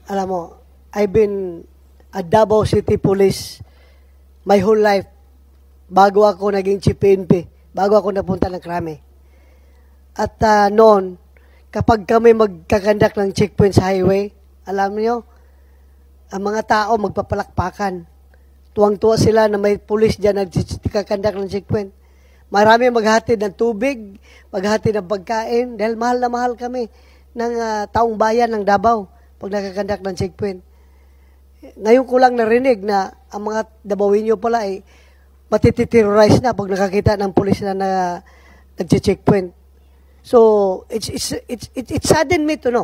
Alam mo, I've been a Davao City Police my whole life bago ako naging Chief PNP, bago ako napunta ng Krame. At noon, kapag kami magkakandak ng checkpoint sa highway, alam niyo, ang mga tao magpapalakpakan. Tuwang-tuwa sila na may pulis dyan nagkakandak ng checkpoint. Marami maghatid ng tubig, maghatid ng pagkain, dahil mahal na mahal kami ng taong bayan ng Davao pag nakakandak ng checkpoint. Ngayon ko lang narinig na ang mga Davaoenyo pala ay matititerrorize na pag nakakita ng pulis na nag-checkpoint. So, it saddened me to know.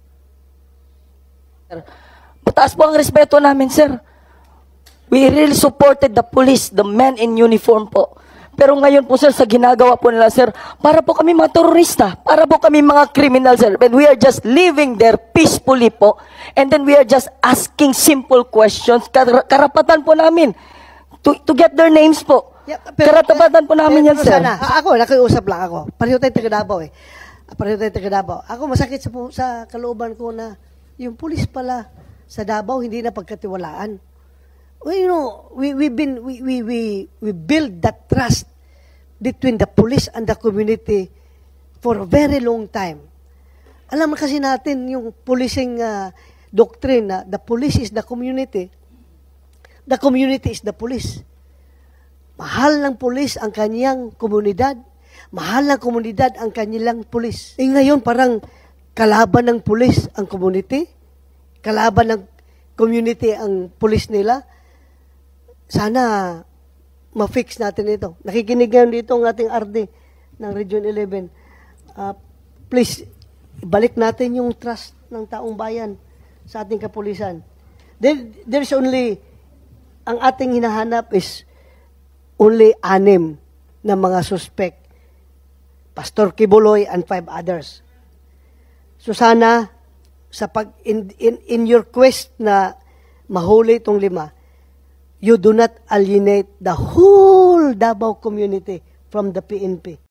Mataas po ang respeto namin, sir. We really supported the police, the men in uniform po. Pero ngayon po, sir, sa ginagawa po nila, sir, para po kami mga terorista, para po kami mga criminal, sir. And we are just living there peacefully po. And then we are just asking simple questions. Karapatan po namin to get their names po. Yeah, Karapatan po namin yan, sir. Ako, nakiusap lang ako. Pareho tayong taga Davao eh. Pareho tayong taga Davao. Ako masakit sa kalooban ko na yung pulis pala sa Davao hindi na pagkatiwalaan. Well, you know, we build that trust between the police and the community for a very long time. Alam mo kasi natin yung policing doctrine na the police is the community is the police. Mahal ng police ang kanyang komunidad, mahal ng komunidad ang kanilang police. Ngayon parang kalaban ng police ang community, kalaban ng community ang police nila. Sana ma-fix natin ito. Nakikinig ngayon dito ang ating RD ng Region 11. Please, ibalik natin yung trust ng taong bayan sa ating kapulisan. There's only, ang ating hinahanap is only 6 na mga suspect. Pastor Kibuloy and 5 others. So sana, in your quest na mahuli itong 5, you do not alienate the whole Davao community from the PNP.